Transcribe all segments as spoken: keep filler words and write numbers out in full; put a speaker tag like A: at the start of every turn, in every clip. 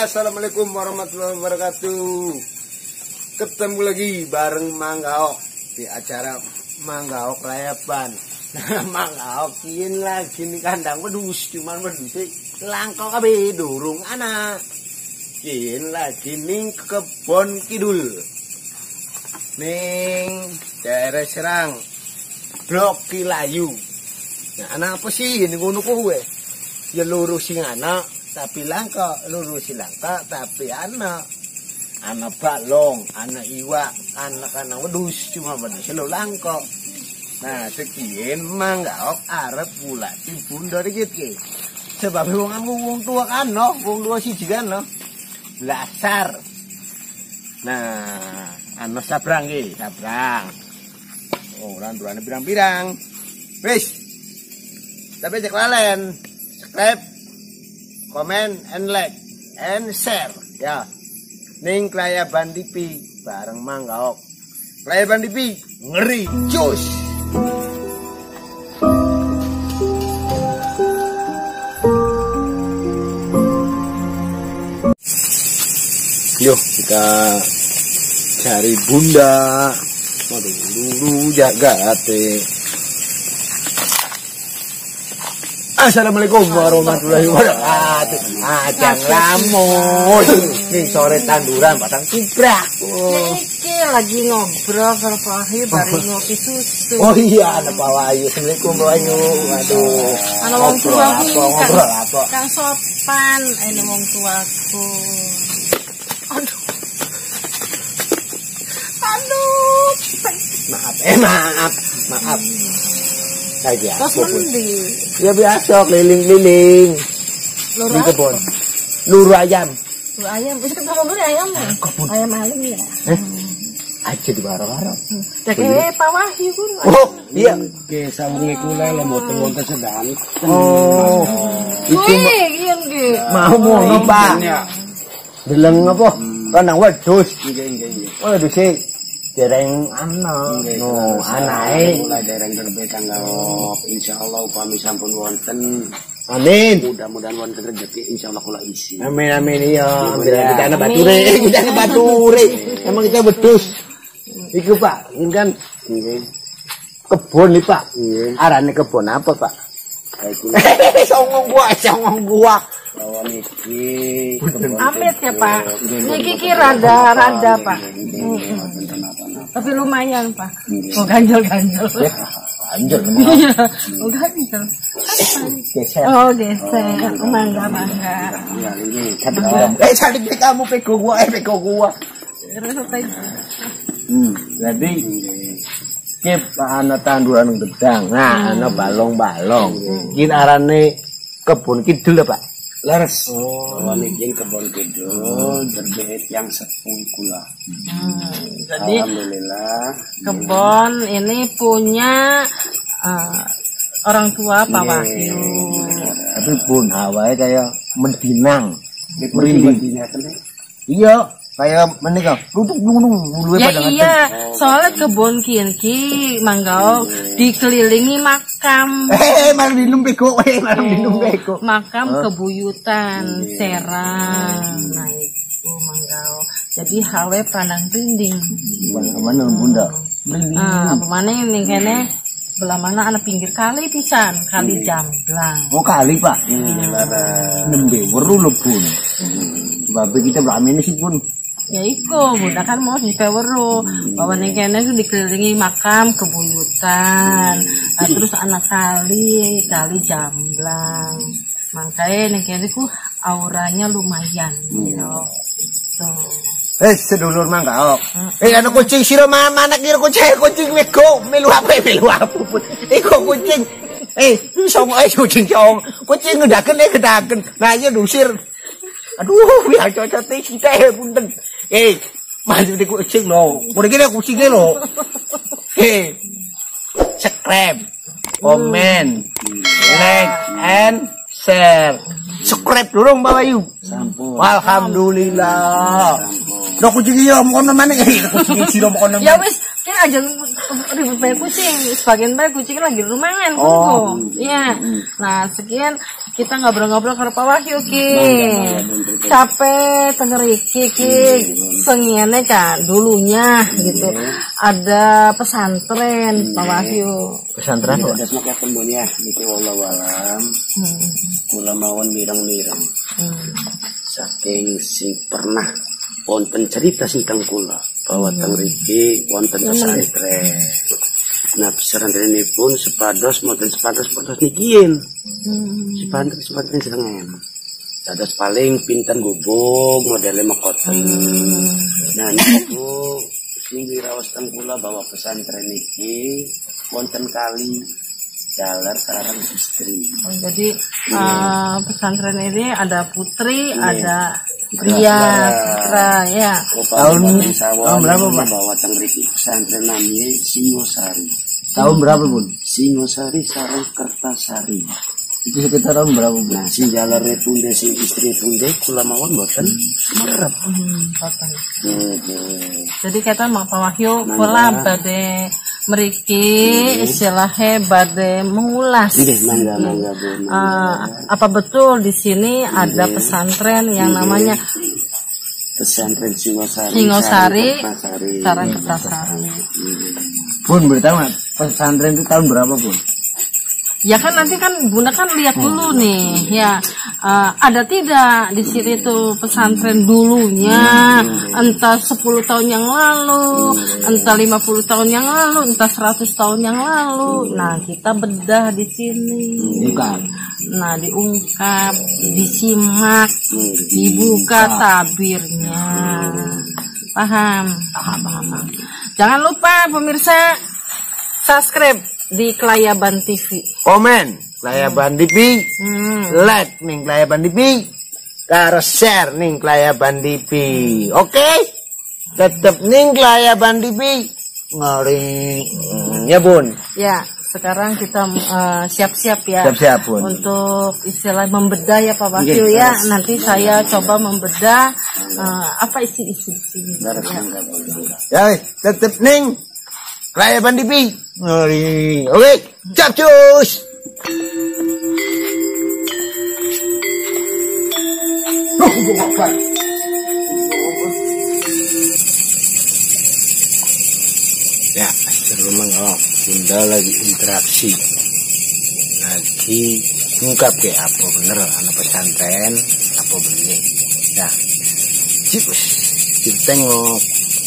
A: Assalamualaikum warahmatullahi wabarakatuh. Ketemu lagi bareng Manggaok di acara Manggaok Layapan. Nah, Manggaok kian lagi nih kandang wedus, cuman wedus langkau kabeh durung anak. Kian lagi ning kebon kidul. Ning daerah Serang, Blok Kilayu. Nah, anak apa sih ini ngono kowe? Ya lurus sing anak tapi langka, lurus sing langka tapi anak. Anak balong, anak iwak, anak-anak wedus cuma wedus lo langka. Nah, sekian Manggaok arep bulati bunda dikit ki. Sebab wong wong tua kan no, wong tua siji kan no. Blasar. Nah, anak sabrang ki, sabrang. Oh, randuane pirang-pirang. Wis. Tapi cek lalen. Subscribe, comment and like and share ya. Ning Layapan T V bareng Manggaok. Layapan T V ngeri cus. Yuk kita cari bunda. Waduh, dulu jaga hati. Assalamualaikum warahmatullahi wabarakatuh. Ajang lamun. Nih sore tanduran batang ciprak.
B: Oh. Iki lagi ngobrol karo Pak Wahyu bari ngopi susu.
A: Oh iya, ada Pak Wahyu. Assalamualaikum Pak Wahyu. Aduh.
B: Ana wong tua ki
A: ngobrol apa?
B: Kang sopan, ene wong tuaku. Aduh. Aduh.
A: Maaf, eh maaf, maaf. Saja.
B: Terus mendi?
A: Ya biasa keliling-keliling.
B: Luru
A: di kebun. Luru ayam.
B: Luru ayam. Wis ketemu dulu ayam ya? Ayam maling ya.
A: Eh? Aja di baro-baro.
B: Jadi Pak Wahyu ku.
A: Oh, iya.
C: Oke, sawunge kula lho moto-moto sedang.
A: Oh.
B: Iki iki nggih.
A: Mau ngono, Pak. Deleng apa? Kanang wedhus.
C: Nggih, nggih, nggih.
A: Wedhus e dereng anak. No, anake
C: mulai dereng terbit tanggal insyaallah upami sampun wonten.
A: Amin.
C: Mudah-mudahan wonten rezeki insyaallah kula isi.
A: Amin amin iya. Kita ana bature, kita ana bature. Emang kita wedhus. Iku Pak, ini kan
C: Nggih.
A: kebun nih Pak.
C: Nggih.
A: Arane kebun apa Pak?
C: Saiki
A: Songong gua, songong gua.
C: lawan iki
B: Amit ya Pak. Niki ki rada-rada Pak. Tapi lumayan Pak. Oh ganjel-ganjel.
A: Anjir.
B: Iya, oh ganjel.
A: Geser.
B: Oh geser. Mangga mangga.
C: ya ini
A: Eh, cari kamu pego gua, eh pego gua. Hmm, jadi kip ana tanduran gedang. Nah, ana balong-balong. Iki arane kebun kidul Pak.
C: leres. Oh, lawan iki kebon kidul terbit yang sepuh kula.
B: Hmm, jadi
C: Alhamdulillah.
B: kebun ini punya uh, orang tua Pak Wahyu.
A: Tapi pun hawae kayak mendinang.
C: Merinding.
A: Iya, kayak menika. Duduk gunung luwe
B: Ya
A: pada
B: iya, soalnya kebun kian ki Manggaok dikelilingi makam.
A: Eh, malah minum beko, eh, malah minum beko.
B: Makam kebuyutan Serang. Nah itu Manggaok. Jadi hawe pandang rinding.
A: Mana bunda?
B: Ah, apa mana ini kene belah mana anak pinggir kali pisan, kali Jamblang.
A: Oh kali Pak. Nembe weru lho Bun. Babe kita berame sih Bun.
B: Ya iku, bunda kan mau di Peweru. Bahwa ning kene itu dikelilingi makam kebuyutan. Nah, terus anak kali, kali Jamblang. Makanya ning kene ku auranya lumayan. Gitu.
A: Eh sedulur Manggaok. Eh ana kucing sira mana kira kucing kucing mego melu apa melu apa pun. Iku kucing. Eh song eh kucing song. Kucing ngedaken eh gedaken. Nah iya dusir. Aduh ya cocok teh sithik punten. Eh maju di kucing lho. Mrene kene kucinge lho. Eh subscribe, comment, like and share. Subscribe dulu Mbak Wahyu.
C: Sampun.
A: Alhamdulillah. Nek kucing yo mono maneh kucing sira mono.
B: Ya wis, kan aja ribet bae kucing. Sebagian bae kucing lagi rumangan
A: Oh.
B: Iya. Nah, sekian kita ngobrol-ngobrol karo Pak Wahyu ki. Capek tenger iki ki. Pengennya kan dulunya gitu. Ada pesantren Pak Wahyu.
A: Pesantren kok.
C: Ada semakin pembunya niki wallahu alam. Kula mawon mirang-mirang. Saking sing pernah wonten cerita singkang kula bahwa teng mriki wonten pesantren. Nah, pesantren ini pun sepados model sepados-sepados nikiin. Sepados sepados senengan. Dados paling pinten gubuk modelnya mekoten. Nah, niku sing wiraos teng kula bahwa pesantren iki wonten kali jalar sareng istri.
B: Oh, jadi uh, pesantren ini ada putri, yeah. ada pria, putra, ya.
A: Tahun tahun berapa Pak?
C: Bahwa teng mriki pesantren namanya Singosari.
A: Tahun berapa Bun?
C: Singosari sareng Kertasari.
A: Itu sekitar tahun berapa Bun?
C: Nah, si jalar punde si istri punde kula mawon boten merep.
B: Hmm,
C: hmm.
B: Jadi kata Mak Pak Wahyu kula badhe mriki istilahnya badhe mengulas.
C: Nggih, mangga mangga Bu.
B: Uh, apa betul di sini ada pesantren yang namanya
C: pesantren Singosari,
B: Singosari,
C: Sareng
B: Kertasari.
A: Bun, beritahu nggak pesantren itu tahun berapa Bun?
B: Ya kan nanti kan Bunda kan lihat dulu nih ya uh, ada tidak di sini tuh pesantren dulunya entah sepuluh tahun yang lalu, entah lima puluh tahun yang lalu, entah seratus tahun yang lalu. Nah, kita bedah di sini. Nah, diungkap, disimak, dibuka tabirnya. Paham? Paham, paham. Jangan lupa pemirsa subscribe di Kelayaban T V.
A: Komen Kelayaban T V.
B: Hmm.
A: Like nih Kelayaban T V. Karo share nih Kelayaban T V. Oke? Okay? Tetep nih Kelayaban T V. Ngeri. Hmm, ya Bun.
B: Ya, sekarang kita siap-siap uh, ya.
A: Siap-siap Bun.
B: Untuk istilah membedah ya Pak Wahyu ya. Nanti saya coba membedah uh, apa isi-isi di sini.
A: Ya, tetep nih Kelayaban T V. Ngeri. Oke, cap cus. Ya, seru banget. Bunda lagi interaksi. Lagi ngungkap kayak apa bener anak pesantren, apa bener. Ya. Cus. Cus tengok.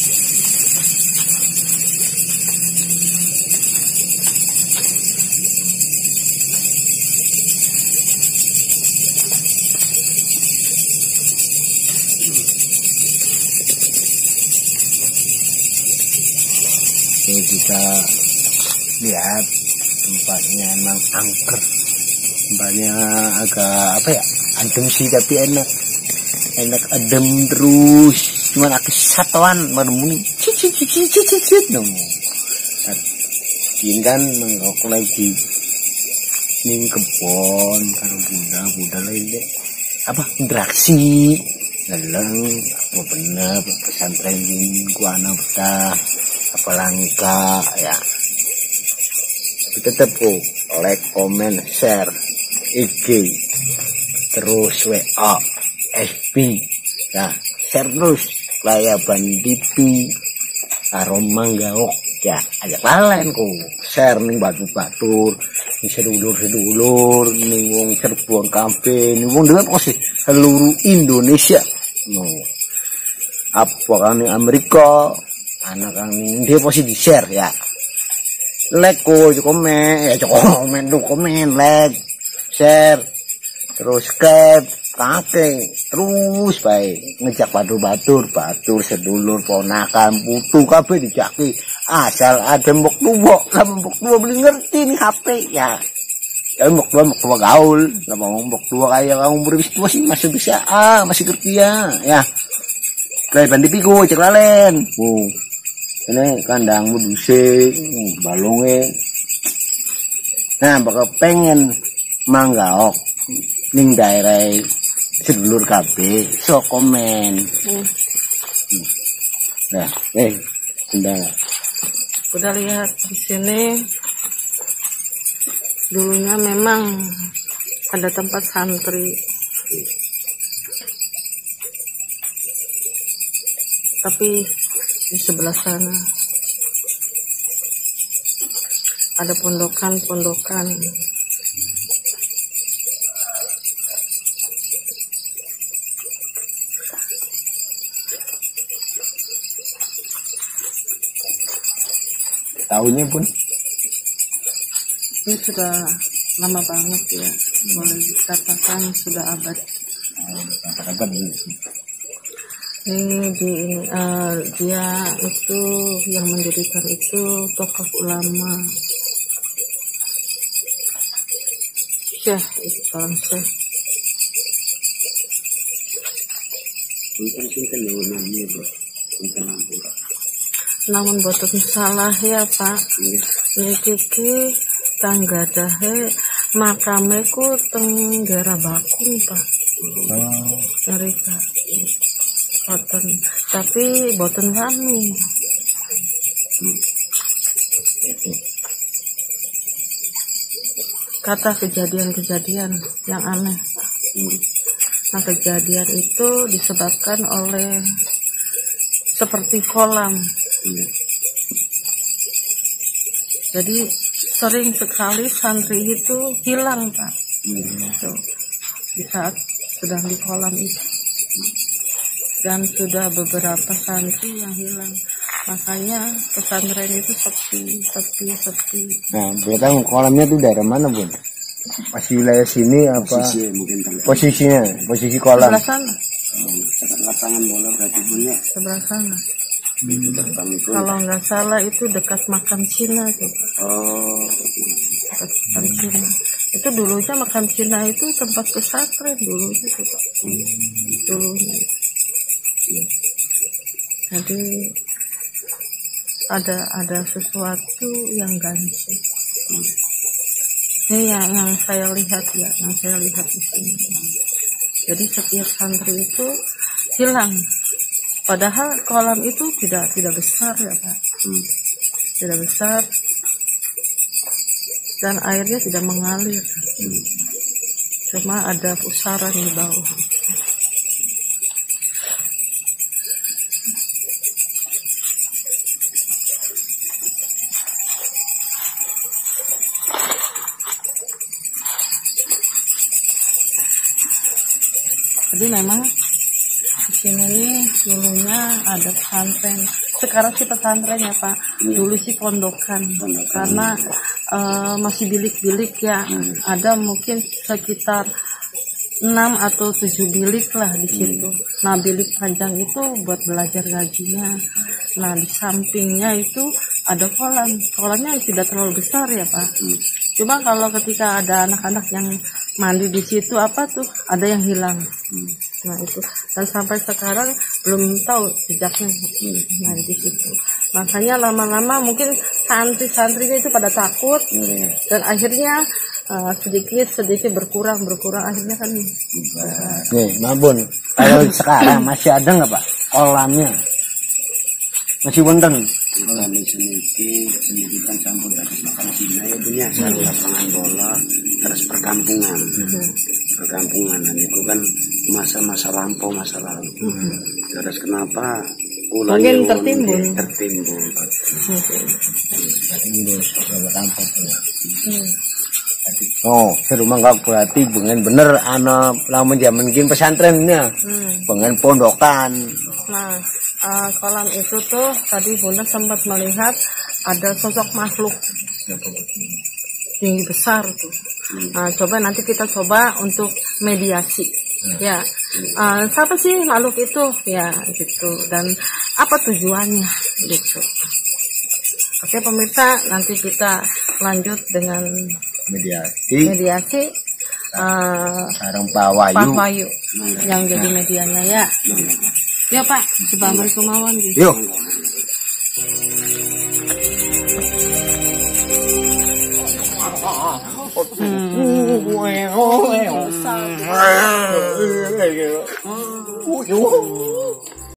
A: Ini kita lihat tempatnya emang angker, tempatnya agak apa ya, adem sih tapi enak, enak adem terus, cuman aku satuan menemui cicit cicit cicit cicit nemu, ini kan menggok lagi, ning kebon karena bunda bunda lain deh, apa interaksi, dalang apa bener pesantren ini gua anak betah. Apa langka ya, tapi tetap oh, like, comment, share, I G, terus W A, F B, ya share terus Kelayaban T V, Aroma Gaok ya, ajak kalian kok share nih batu-batu, nih sedulur-sedulur, nih wong Cirebon kabeh, nih wong dengan posisi seluruh Indonesia, no, apa kan Amerika. Anak kami dia pasti di share ya, like ko, komen ya, komen tuh komen, like, share, terus subscribe, kakek, terus baik ngejak batur-batur, batur sedulur ponakan putu kabeh dijaki, asal ada mbok tua, lah mbok tua beli ngerti nih H P ya, ya mbok tua mbok tua gaul, lah mau mbok tua kayak kamu umur tua sih masih bisa, ah masih ngerti ya, ya, Kelayaban T V ku cek lalen, oh. Ini kandang muduse, balonge. Nah, bakal pengen manggaok ning daerah sedulur kabeh, so komen. Hmm. Nah, eh, sudah.
B: Udah lihat di sini dulunya memang ada tempat santri. Tapi di sebelah sana ada pondokan-pondokan.
A: Tahunnya pun
B: ini sudah lama banget ya, boleh dikatakan sudah abad.
A: abad
B: Ini di uh, dia itu yang mendirikan itu tokoh ulama, Syekh itu orang Syekh.
C: Mungkin namanya bu, mungkin ampura.
B: Namun boten salah ya Pak. Niki tangga dahe makameku tenggara bakung Pak. Mereka boten, tapi boten kami. Kata kejadian-kejadian yang aneh. Nah kejadian itu disebabkan oleh seperti kolam. Jadi sering sekali santri itu hilang Pak. Tuh, di saat sedang di kolam itu. Dan sudah beberapa santri yang hilang. Makanya pesantren itu sepi, sepi, sepi.
A: Nah, berarti kolamnya itu daerah mana Bun? Masih wilayah sini apa?
C: Posisi mungkin
A: posisinya, posisi kolam.
B: Sebelah sana.
C: Dekat lapangan bola berarti punya.
B: Sebelah sana.
C: Itu terbang itu.
B: Kalau nggak salah itu dekat makam Cina tuh.
C: Oh.
B: Dekat makam Cina. Itu dulunya makam Cina itu tempat pesantren dulunya tuh Pak. Dulunya. Jadi ada ada sesuatu yang ganjil. Ini yang, yang saya lihat ya, yang saya lihat di sini. Jadi setiap santri itu hilang. Padahal kolam itu tidak tidak besar ya Pak, hmm. tidak besar dan airnya tidak mengalir, hmm. cuma ada pusaran di bawah. Jadi memang di sini nih dulunya ada pesantren. Sekarang sih pesantren ya Pak. Dulu sih pondokan. Karena uh, masih bilik-bilik ya. Ada mungkin sekitar enam atau tujuh bilik lah di situ. Nah bilik panjang itu buat belajar ngajinya. Nah di sampingnya itu ada kolam. Kolamnya tidak terlalu besar ya Pak. Cuma kalau ketika ada anak-anak yang mandi di situ apa tuh ada yang hilang. Nah itu dan sampai sekarang belum tahu jejaknya. Nah di situ makanya lama-lama mungkin santri-santrinya itu pada takut dan akhirnya uh, sedikit sedikit berkurang berkurang akhirnya kan.
A: Nih, Mabun, kalau sekarang masih ada nggak Pak kolamnya? Masih wonten.
C: Kolam seniki pendidikan campur dari makan Cina ya punya satu lapangan bola terus perkampungan. Perkampungan itu kan masa-masa lampau masa lalu. Terus kenapa
B: mungkin tertimbun
C: tertimbun
A: oh serumah nggak berarti pengen bener anak lama zaman mungkin pesantrennya hmm. pengen pondokan.
B: Nah uh, kolam itu tuh tadi Bunda sempat melihat ada sosok makhluk tinggi besar tuh. Nah, coba nanti kita coba untuk mediasi. Ya, uh, siapa sih makhluk itu? Ya, gitu. Dan apa tujuannya? Gitu. Oke, pemirsa, nanti kita lanjut dengan
A: mediasi.
B: Mediasi. Uh,
A: Sarang Pak Wayu.
B: Pak Wayu yang jadi medianya ya. Ya Pak, coba beri kemauan gitu.
A: Yuk. Hmm.